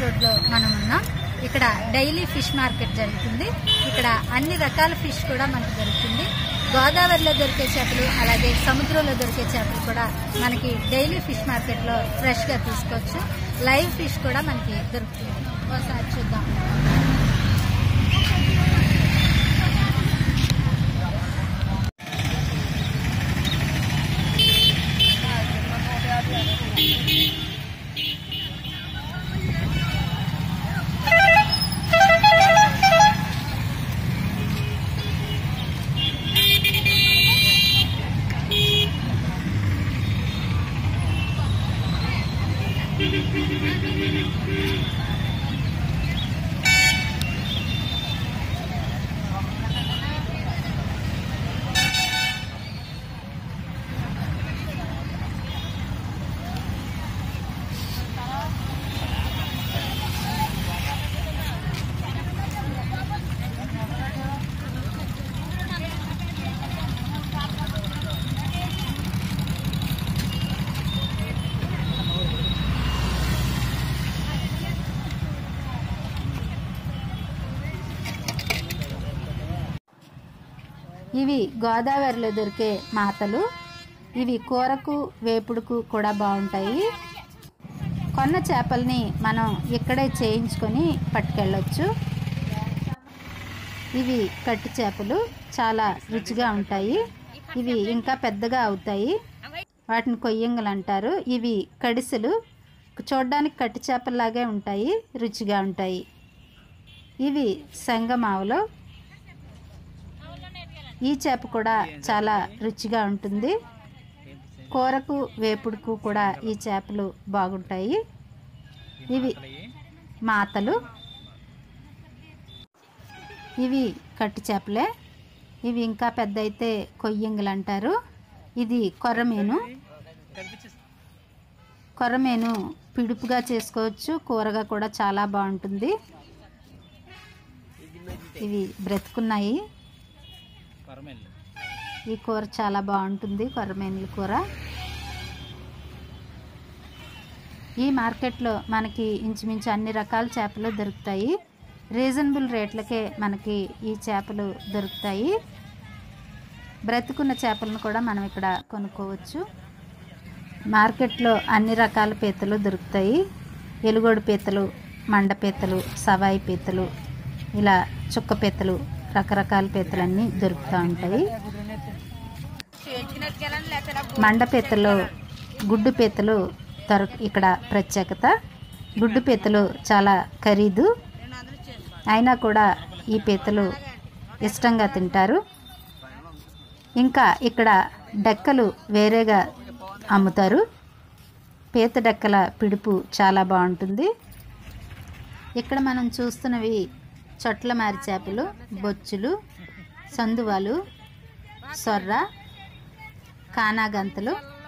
రోడ్లో మనం ఉన్నాం. ఇక్కడ డైలీ ఫిష్ మార్కెట్ జరుగుతుంది. ఇక్కడ అన్ని రకాల ఫిష్ కూడా మనకు దొరుకుతుంది. గోదావరిలో దొరికే చేపలు అలాగే సముద్రంలో దొరికే చేపలు కూడా మనకి డైలీ ఫిష్ మార్కెట్లో ఫ్రెష్గా తీసుకోవచ్చు. లైవ్ ఫిష్ కూడా మనకి దొరుకుతుంది. ఒకసారి చూద్దాం. ఇవి గోదావరిలో దొరికే మాతలు. ఇవి కూరకు వేపుడుకు కూడా బాగుంటాయి. కొన్న చేపల్ని మనం ఇక్కడే చేయించుకొని పట్టుకెళ్ళొచ్చు. ఇవి కట్టి చేపలు చాలా రుచిగా ఉంటాయి. ఇవి ఇంకా పెద్దగా అవుతాయి. వాటిని కొయ్యంగలు అంటారు. ఇవి కడిసెలు చూడడానికి కట్టి చేపల్లాగే ఉంటాయి, రుచిగా ఉంటాయి. ఇవి సంగమావలో. ఈ చేప కూడా చాలా రుచిగా ఉంటుంది. కూరకు వేపుడుకు కూడా ఈ చేపలు బాగుంటాయి. ఇవి మాతలు. ఇవి కట్టి చేపలే. ఇవి ఇంకా పెద్ద అయితే కొయ్యంగులు అంటారు. ఇది కొర్రమీను. కొర్రమీను పిడుపుగా చేసుకోవచ్చు, కూరగా కూడా చాలా బాగుంటుంది. ఇవి బ్రతుకున్నాయి. ఈ కూర చాలా బాగుంటుంది, కొర్రమీనుల కూర. ఈ మార్కెట్లో మనకి ఇంచుమించు అన్ని రకాల చేపలు దొరుకుతాయి. రీజనబుల్ రేట్లకే మనకి ఈ చేపలు దొరుకుతాయి. బ్రతుకున్న చేపలను కూడా మనం ఇక్కడ కొనుక్కోవచ్చు. మార్కెట్లో అన్ని రకాల పీతలు దొరుకుతాయి. ఎలుగోడు పీతలు, మండ పీతలు, సవాయి పీతలు, ఇలా చుక్క పీతలు, రకరకాల పీతలన్నీ దొరుకుతూ ఉంటాయి. మండ పీతలు, గుడ్డు పీతలు ఇక్కడ ప్రత్యేకత. గుడ్డు పీతలు చాలా ఖరీదు, అయినా కూడా ఈ పీతలు ఇష్టంగా తింటారు. ఇంకా ఇక్కడ డెక్కలు వేరేగా అమ్ముతారు. పీత డెక్కల పిడుపు చాలా బాగుంటుంది. ఇక్కడ మనం చూస్తున్నవి చొట్ల మారి చేపలు, బొచ్చులు, సందువాలు, సొర్ర, కానాగంతలు.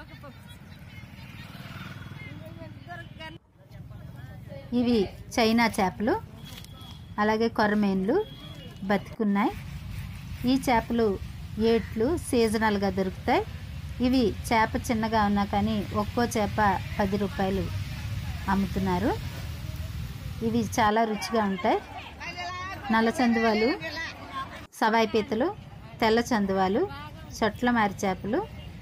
ఇవి చైనా చేపలు, అలాగే కొర్రమీన్లు బతికున్నాయి. ఈ చేపలు ఏట్లు సీజనల్గా దొరుకుతాయి. ఇవి చేప చిన్నగా ఉన్నా కానీ ఒక్కో చేప 10 రూపాయలు అమ్ముతున్నారు. ఇవి చాలా రుచిగా ఉంటాయి. నల్ల చందువాలు, సవాయి పీతలు, తెల్ల చందువాలు, చొట్ల మారి చేపలు,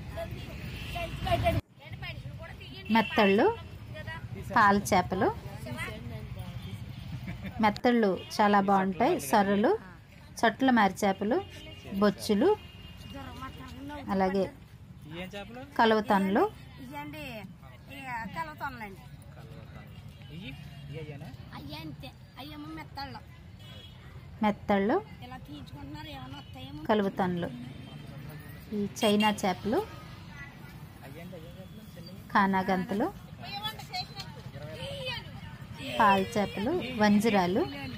మెత్తళ్ళు, పాల చేపలు. మెత్తళ్ళు చాలా బాగుంటాయి. సొర్రలు, చొట్ల మారి చేపలు, బొచ్చులు, అలాగే కలువతన్నులు. మెత్తళ్ళు, కలువతన్నులు. ఈ చైనా చేపలు, కానాగంతలు, పాల చేపలు, వంజరాలు,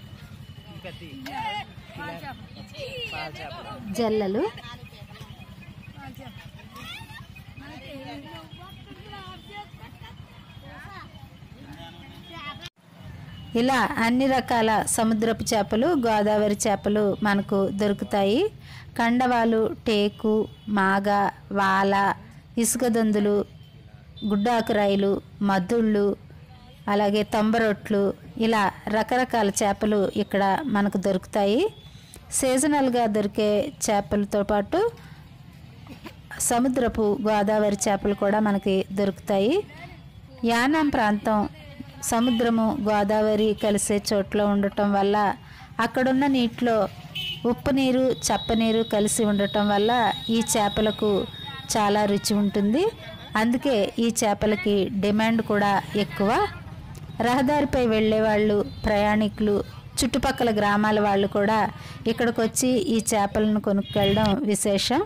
జల్లలు. ఇలా అన్ని రకాల సముద్రపు చేపలు, గోదావరి చేపలు మనకు దొరుకుతాయి. కండవాలు, టేకు, మాగ, వాల, ఇసుక దొందులు, గుడ్డాకురాయిలు, మద్దుళ్ళు, అలాగే తంబరొట్లు, ఇలా రకరకాల చేపలు ఇక్కడ మనకు దొరుకుతాయి. సీజనల్గా దొరికే చేపలతో పాటు సముద్రపు గోదావరి చేపలు కూడా మనకి దొరుకుతాయి. యానాం ప్రాంతం సముద్రము గోదావరి కలిసే చోట్ల ఉండటం వల్ల అక్కడున్న నీటిలో ఉప్పు నీరు చప్పనీరు కలిసి ఉండటం వల్ల ఈ చేపలకు చాలా రుచి ఉంటుంది. అందుకే ఈ చేపలకి డిమాండ్ కూడా ఎక్కువ. రహదారిపై వెళ్ళే వాళ్ళు, ప్రయాణికులు, చుట్టుపక్కల గ్రామాల వాళ్ళు కూడా ఇక్కడికి వచ్చి ఈ చేపలను కొనుక్కెళ్ళడం విశేషం.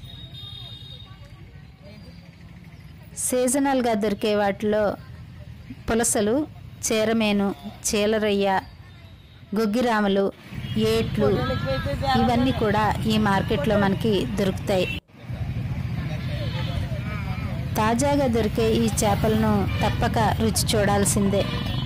సీజనల్గా దొరికే వాటిలో పులసలు, చీరమేను, చీలరయ్య, గొగ్గిరాములు, ఏట్లు ఇవన్నీ కూడా ఈ మార్కెట్లో మనకి దొరుకుతాయి. తాజాగా దొరికే ఈ చేపలను తప్పక రుచి చూడాల్సిందే.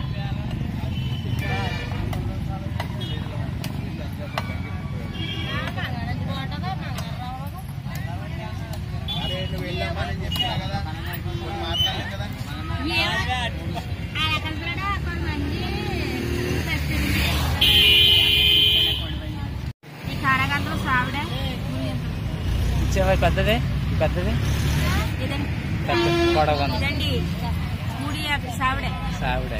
పెద్దది సావిడే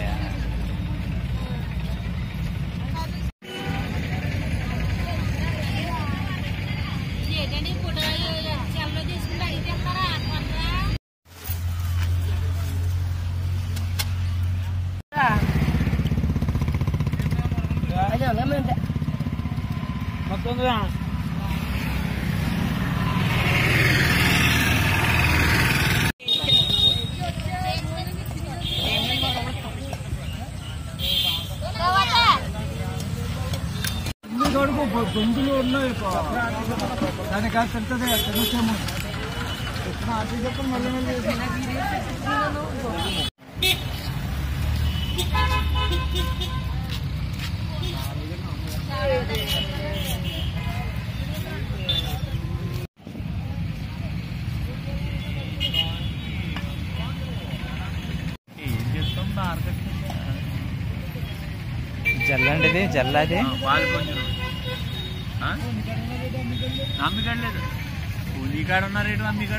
మొత్తం గొంతులు ఉన్నాయి దాని కాదు పెడుతుంది సమస్యము అటు చెప్పండి మళ్ళీ జల్లండి, జల్లది అమ్మికాడలేదు, కూలీకాడ ఉన్నారు రేటు అమ్మికాడ.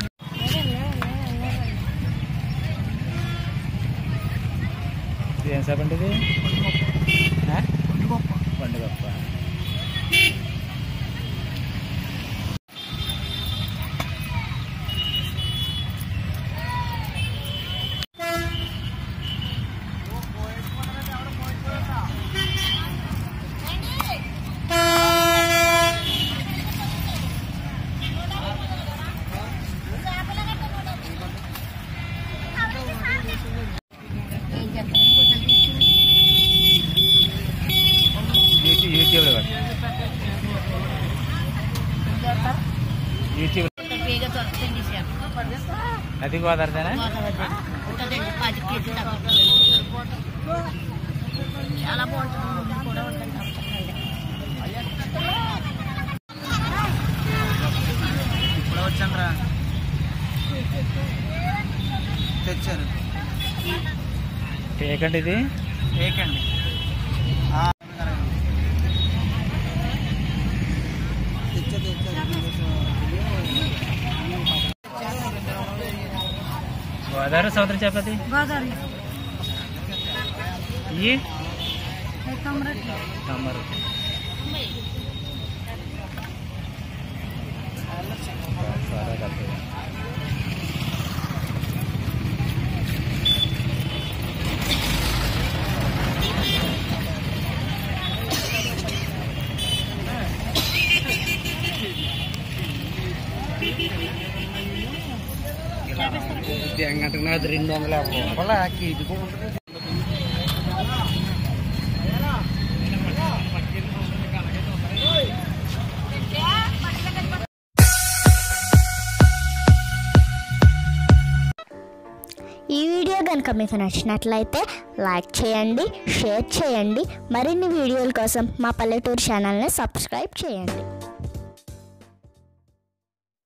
ఏం చేపండి ఇది? పండుగప్ప. యూట్యూబ్ అది గోదావరిదేనా? చాలా బాగుంటుంది కూడా ఉంటుంది. ఇప్పుడు వచ్చాను తెచ్చారు. టేకండి, ఇది టేకండి. గోదావరి సముద్రం చేపది గోదావరి తమరు గంటకు 200 ఇది ఈ వీడియో కనుక మీకు నచ్చినట్లయితే లైక్ చేయండి, షేర్ చేయండి. మరిన్ని వీడియోల కోసం మా పల్లెటూరు ఛానల్ని సబ్స్క్రైబ్ చేయండి.